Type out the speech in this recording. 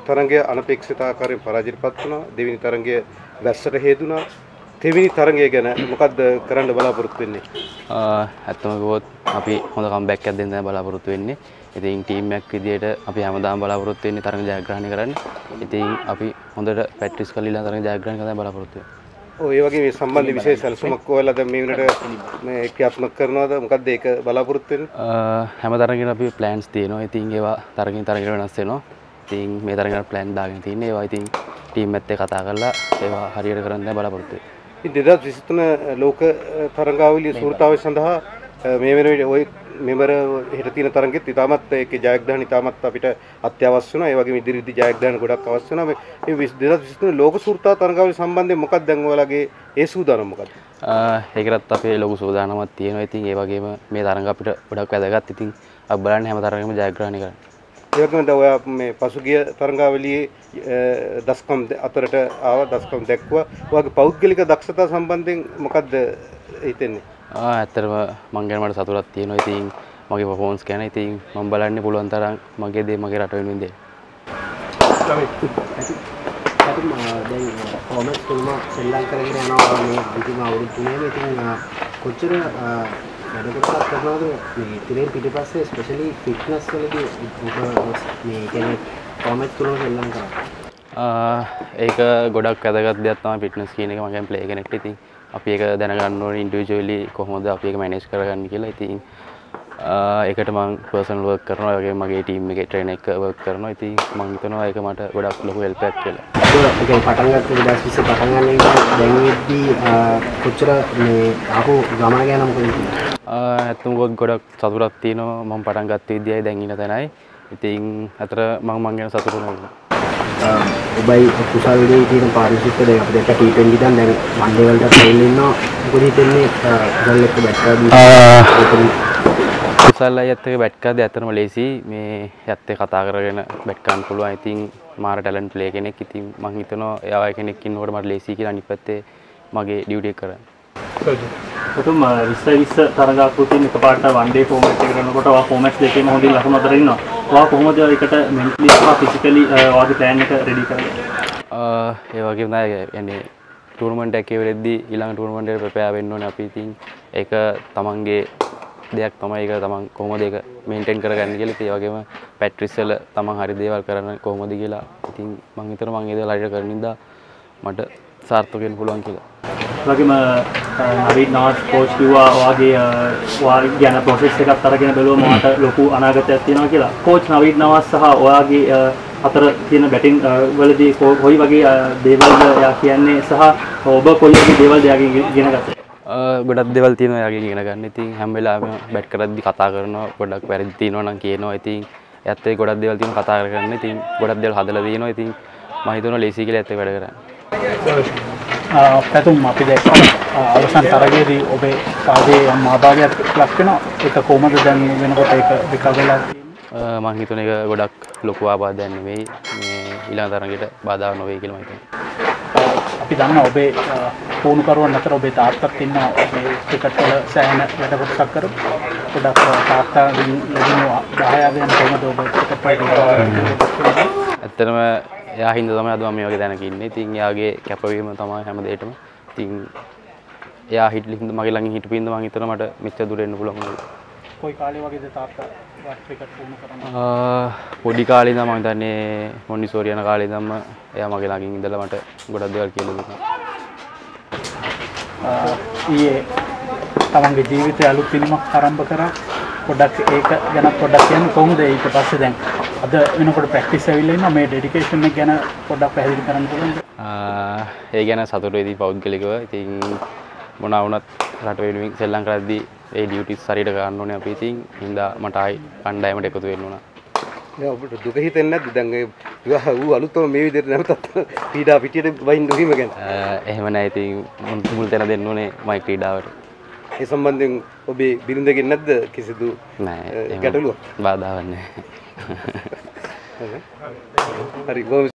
තරඟය අනපේක්ෂිත ආකාරයෙන් පරාජයටපත් වුණා. දෙවෙනි තරඟය වැස්සට හේතුණා. තෙවෙනි තරඟය ගැන මොකද්ද කරන්න බලාපොරොත්තු වෙන්නේ? ඇත්තම කිව්වොත් අපි හොඳ කම්බැක් එකක් දෙන්න තමයි බලාපොරොත්තු වෙන්නේ. ඉතින් ටීම් එකක් විදියට අපි හැමදාම බලාපොරොත්තු වෙන්නේ තරඟ ජයග්‍රහණය කරන්න. ඉතින් අපි හොඳට ප්‍රැක්ටිස් කරලා තරඟ ජයග්‍රහණය කරන්න බලාපොරොත්තු වෙන්නේ. ඔය වගේ මේ සම්බන්ධ විශේෂ සැලසුමක් ඔයාලා දැන් මේ වෙනට මේ ක්‍රියාත්මක කරනවද? මොකද්ද ඒක බලාපොරොත්තු වෙන්නේ? හැම තරගෙම අපි ප්ලෑන්ස් තියෙනවා. ඉතින් ඒවා තරගෙන් තරගට වෙනස් වෙනවා. ඉතින් මේ තරගයට ප්ලෑන් දාගෙන තින්නේ. ඒවා ඉතින් ටීම් එකත් එක්ක කතා කරලා ඒවා හරියට කරන්න දැන් බලාපොරොත්තු වෙන්නේ. ඉතින් 2023 ලෝක තරඟාවලිය සූරතාවය සඳහා මේ වෙන විට ඔය මෙවර හෙට තියෙන තරඟෙත් ඉතාමත් ඒකේ ජයග්‍රහණ ඉතාමත් අපිට අත්‍යවශ්‍ය වෙනවා. ඒ වගේම ඉදිරියේදී ජයග්‍රහණ ගොඩක් අවශ්‍ය වෙනවා. මේ 2023 ලෝක සූරතාව තරඟාවලිය සම්බන්ධයෙන් මොකක්ද දැන් ඔයාලගේ ඒ සූදානම මොකක්ද? ඒකටත් අපේ ලොකු සූදානමක් තියෙනවා. ඉතින් ඒ වගේම මේ තරඟ අපිට ගොඩක් වැදගත්. ඉතින් අපි බලන්නේ හැම තරඟෙම ජයග්‍රහණය කරන්න. ඒ වගේම දැන් ඔයා මේ පසුගිය තරඟාවලියේ දස්කම් අතරට ආවා, දස්කම් දැක්වුවා. ඔයාගේ පෞද්ගලික දක්ෂතා සම්බන්ධයෙන් මොකක්ද හිතෙන්නේ? ඇත්තටම මං ගැන මට සතුටක් තියෙනවා. ඉතින් මගේ පර්ෆෝමන්ස් ගැන ඉතින් මම බලන්නේ පුළුවන් තරම් මගේ දේ මගේ රට වෙනුවෙන් දෙන්න. දැන් කොමර්ස් තුනම ශ්‍රී ලංකාවේ යනවා මේ පිටිම අවුරුදු තුනේම ඉතින් කොච්චර වැඩ කොටසක් කරනවද මේ ඉතින් පිටිපස්සේ ස්පෙෂලි ෆිට්නස් වලදී මේ කියන්නේ කොමර්ස් තුනම ශ්‍රී ලංකාවේ ඒක ගොඩක් වැදගත් දෙයක් තමයි ෆිට්නස් කියන එක. මම ප්ලේ කෙනෙක්ට ඉතින් අපි ඒක දැනගන්න ඕනේ ඉන්ඩිවිජුවලි කොහොමද අපි ඒක මැනේජ් කරගන්නේ කියලා. ඉතින් ඒකට මම පර්සනල් වර්ක් කරනවා. ඒ වගේම මගේ ටීම් එකේ ට්‍රේනර් එක්ක වර්ක් කරනවා. ඉතින් මම හිතනවා ඒක මට ගොඩක් ලොකු හෙල්ප් එකක් කියලා. ඒක පටන් ගත්ත 2020 පටන් ගන්න එක දැන් වෙද්දී කොච්චර මේ ආපු ගමන ගැන මොකද? ඇත්තම ගොඩක් සතුටක් තියෙනවා. මම පටන් ගත්ත විදියයි දැන් ඉන්න තැනයි. ඉතින් අතර මම ගැන සතුටු වෙනවා. ඔබයි කුසල්ගේ තියෙන පාරිශුද්ධ දෙක අපිට T20 දැන් වන් ඩේ වලට ට්‍රේන් ඉන්නවා. මොකද හිතන්නේ කුසල් එක්ක බැට් කරද්දී කුසල් අයත් එක්ක බැට් කරද්දී ඇත්තටම ලේසි. මේ යත් එක්ක කතා කරගෙන බැට් ගන්න පුළුවන්. ඉතින් මාර ටැලන්ට් ප්ලේ කෙනෙක්. ඉතින් මම හිතනවා එයා කෙනෙක් ඉන්නකොට මට ලේසි කියලා. අනිත් පැත්තේ මගේ ඩියුටි එක කරන්න. උතුම් 20 තරගාකෘතියෙන් එකපාරට වන් ඩේ ෆෝමැට් එක කරනකොට ඔයා ෆෝමැට්ස් දෙකේම හොඳින් ලකුණු අතර ඉන්නවා. ඔයා කොහොමද ඒකට මෙන්ටලි සහ ෆිසිකලි ඔයාගේ ප්ලෑන් එක රෙඩි කරන්නේ? ඒ වගේම තමයි يعني ටූර්නමන්ට් එකේ වෙලෙද්දී ඊළඟ ටූර්නමන්ට් එකට ප්‍රෙපෙයාර් වෙන්න ඕනේ අපි. ඉතින් ඒක තමන්ගේ දෙයක් තමයි. ඒක තමන් කොහොමද ඒක මේන්ටේන් කරගන්නේ කියලා. ඒ වගේම පැට්‍රිස් වල තමන් හරි දේවල් කරන්නේ කොහොමද කියලා. ඉතින් මම හිතනවා මම ඒ දේවල් හරියට කරන නිසා මට සාර්ථක වෙන්න පුළුවන් කියලා. වගේම නවීන් නාස් කෝච් කිව්වා ඔයාගේ යන ප්‍රොසෙස් එකත් අරගෙන බැලුවම ඔයාට ලොකු අනාගතයක් තියෙනවා කියලා. කෝච් නවීන් නාස් සහ ඔයාගේ අතර තියෙන බැටිං වලදී කොයි වගේ දේවල්ද එයා කියන්නේ සහ ඔබ කොයි වගේ දේවල්ද එයාගෙන් ඉගෙන ගත්තේ? ගොඩක් දේවල් තියෙනවා එයාගෙන් ඉගෙන ගන්න. ඉතින් හැම වෙලාවෙම බැට් කරද්දි කතා කරනවා. ගොඩක් වැරදි තියෙනවා නම් කියනවා. ඉතින් එයාත් ඒ ගොඩක් දේවල් තියෙනවා කතා කරගන්න. ඉතින් ගොඩක් දේවල් හදලා තියෙනවා. ඉතින් මම හිතනවා ලේසි කියලා එයාත් වැඩ කරන්නේ. පැතුම් අපි දැක්ක අවසන් තරගයේදී ඔබේ පාදයේ මාබාගයක් ලක් වෙනවා. ඒක කොහොමද දැන් වෙනකොට ඒක විකල් වෙලා තියෙන්නේ? මම හිතන එක ගොඩක් ලොකු ආබාධයක් නෙවෙයි. මේ ඊළඟ තරගයට බාධාවක් නොවේ කියලා මම හිතනවා. අපි දන්නවා ඔබේ පුහුණුකරුවන් අතර ඔබේ තාත්තත් ඉන්නවා. මේ ක්‍රිකට් වල සෑහෙන වැඩ කොටසක් කරපු. ගොඩක් තාත්තාගෙන් ලැබුණු 10 වෙනි කොහොමද ඔබ ක්‍රිකට් වලට ඇත්තටම එයා හින්දා තමයි අද මම මේ වගේ දැනක ඉන්නේ. ඉතින් එයාගේ කැපවීම තමයි හැම දෙයකම. ඉතින් එයා හිටින්න මගේ ළඟින් හිටපු ඉඳන් මම හිතනවා මට මෙච්චර දුර එන්න පුළුවන් වුණා. කොයි කාලේ වගේද තාත්තා ක්‍රිකට් පුහුණු කරන්නේ? පොඩි කාලේ ඉඳන් මම හිතන්නේ මොන්ටිසෝරි යන කාලේ ඉඳන්ම එයා මගේ ළඟින් ඉඳලා මට ගොඩක් දේවල් කියලා දුන්නා. ඊයේ තමන්ගේ ජීවිතය අලුත් දිනමක් ආරම්භ කරා. පොඩ්ඩක් ඒක ගැන පොඩ්ඩක් කියන්න කොහොමද ඊට පස්සේ දැන් අද වෙනකොට ප්‍රැක්ටිස් ඇවිල්ලා ඉන්නවා. මේ ඩෙඩිකේෂන් එක ගැන පොඩ්ඩක් පැහැදිලි කරන්න පුළුවන්ද? ඒ ගැන සතුටු වෙදී පෞද්ගලිකව. ඉතින් මොනවා වුණත් රට වෙනුවෙන් සෙල්ලම් කරද්දී ඒ ඩියුටිස් හරියට ගන්න ඕනේ අපි. ඉතින් හින්දා මට ආයි කණ්ඩායමට එකතු වෙන්න උනා. දැන් ඔබට දුක හිතෙන්නේ නැද්ද? දැන් ඒ විවාහ වූ අලුතම මේ විදිහට නැවතත් ක්‍රීඩා පිටියට වයින් නොවීම ගැන? එහෙම නැහැ. ඉතින් මුල් තැන දෙන්න ඕනේ මයි ක්‍රීඩාවට. ඒ සම්බන්ධයෙන් ඔබේ බිරිඳගෙන් නැද්ද කිසිදු නෑ ගැටලුවක්? බාධාවක් නැහැ. හරි.